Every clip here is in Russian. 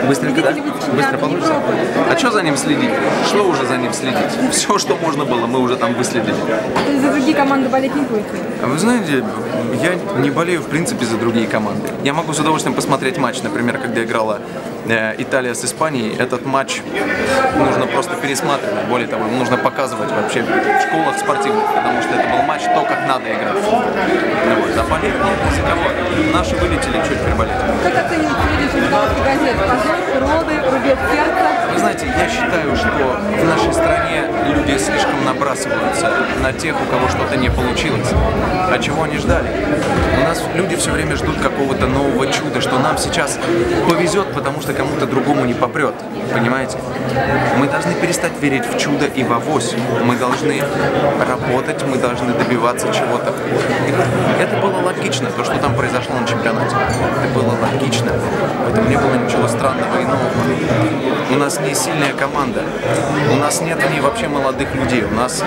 Быстренько, да? Быстро получится? А что за ним следить? Что уже за ним следить? Все, что можно было, мы уже там выследили. Ты за другие команды болеть не будете? Вы знаете, я не болею в принципе за другие команды. Я могу с удовольствием посмотреть матч, например, когда играла Италия с Испанией. Этот матч нужно просто пересматривать. Более того, нужно показывать вообще в школах спортивных, потому что это был матч то, как надо играть. Ну, вот. А болеть нет ни за кого. Наши вылетели чуть приболеть. Как оцениваете следующий выпуск газет? Позор, уроды, рубец сердца? Вы знаете, я считаю, что в нашей стране люди слишком набрасываются на тех, у кого что-то не получилось. А чего они ждали? У нас люди все время ждут какого-то нового чуда, что нам сейчас повезет, потому что кому-то другому не попрет. Понимаете? Мы должны перестать верить в чудо и в авось. Мы должны работать, мы должны добиваться чего-то. Это было логично, то, что там произошло на чемпионате. Это было логично. В этом не было ничего странного и нового. У нас не сильная команда. У нас нет в ней вообще молодых людей. У нас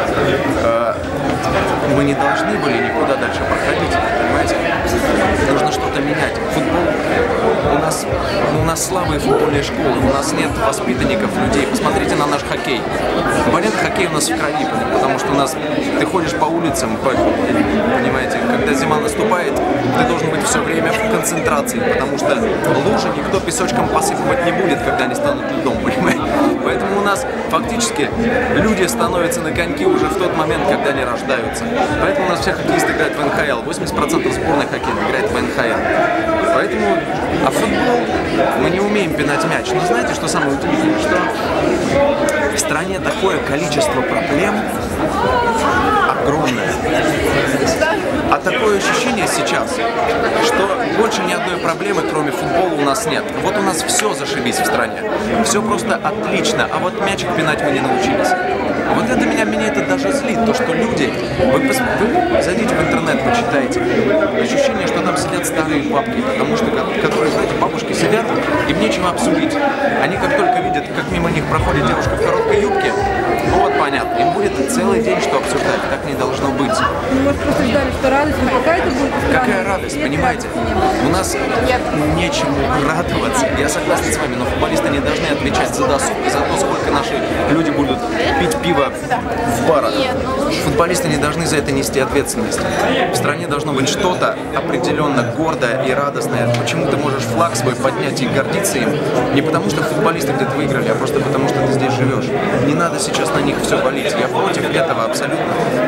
мы не должны были никуда дальше проходить. Понимаете? Нужно что-то менять. Футбол. У нас слабые футбольные школы. У нас нет воспитанников людей. Посмотрите на наш хоккей. Понятно, хоккей у нас в крови, потому что у нас ты ходишь по улицам, понимаете, когда зима наступает, ты должен быть все время в концентрации, потому что лужи никто песочком посыпать не будет, когда они станут льдом, понимаете? Поэтому у нас фактически люди становятся на коньки уже в тот момент, когда они рождаются. Поэтому у нас все хоккеисты играют в НХЛ, 80% сборной хоккейной играет в НХЛ. Поэтому, а футбол мы не умеем пинать мяч. Но знаете, что самое удивительное? Что в стране такое количество проблем огромное. А такое ощущение сейчас, что больше ни одной проблемы, кроме футбола, у нас нет. Вот у нас все зашибись в стране. Все просто отлично, а вот мячик пинать мы не научились. Вот это меня это даже злит, то, что люди, вы зайдите в интернет, почитайте, ощущение, что там сидят старые бабки, потому что, которые, знаете, бабушки сидят, им нечего обсудить. Они как только видят, как мимо них проходит девушка в короткой юбке, ну вот понятно, им будет целый день что обсуждать, так не должно быть. Ну, может, просто ждали, что радость, но пока это будет странно. Какая радость, понимаете? У нас нечему радоваться, я согласен с вами, но футболисты не должны отвечать за досуг, за то, сколько наши люди будут пить пиво в барах. Футболисты не должны за это нести ответственность. В стране должно быть что-то определенно гордое и радостное. Почему ты можешь флаг свой поднять и гордиться им? Не потому, что футболисты где-то выиграли, а просто потому, что ты здесь живешь. Не надо сейчас на них все валить. Я против этого абсолютно.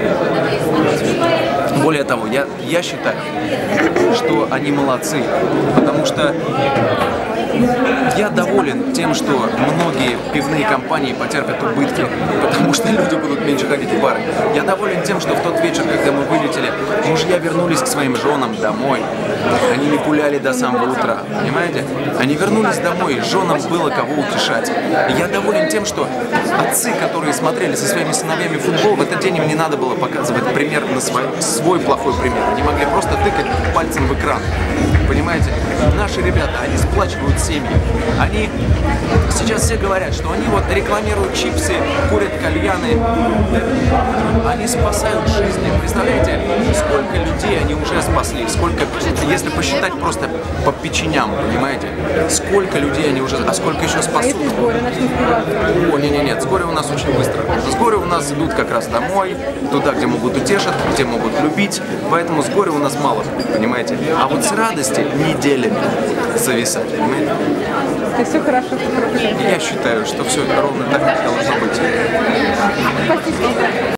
Более того, я считаю, что они молодцы, потому что я доволен тем, что многие пивные компании потерпят убытки, потому что люди будут меньше ходить в бары. Я доволен тем, что в тот вечер, когда мы вылетели, мужья вернулись к своим женам домой. Они не гуляли до самого утра, понимаете? Они вернулись домой, женам было кого утешать. Я доволен тем, что отцы, которые смотрели со своими сыновьями футбол, в этот день им не надо было показывать пример на свой плохой пример. Они могли просто тыкать пальцем в экран. Понимаете? Наши ребята, они сплачивают семьи. Они сейчас все говорят, что они вот рекламируют чипсы, курят кальяны. Они спасают жизни. Представляете, сколько людей они уже спасли? Сколько, если посчитать просто по печеням, понимаете? Сколько людей они уже, а сколько еще спасут? О, нет, с горя у нас очень быстро. С горя у нас идут как раз домой, туда, где могут утешить, где могут любить. Поэтому с горя у нас мало, понимаете? А вот с радости неделями зависать, понимаете? Все хорошо, все хорошо. Я считаю, что все ровно так, как должно быть. Спасибо.